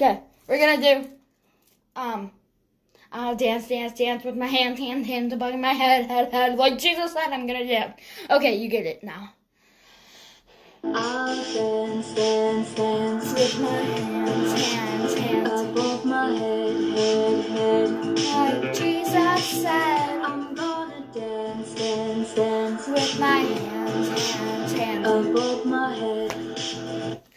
Okay, we're gonna do, I'll dance with my hands above my head, like Jesus said I'm gonna do. Okay, you get it now. I'll dance with my hands above my head. Like Jesus said, I'm gonna dance with my hands above my head.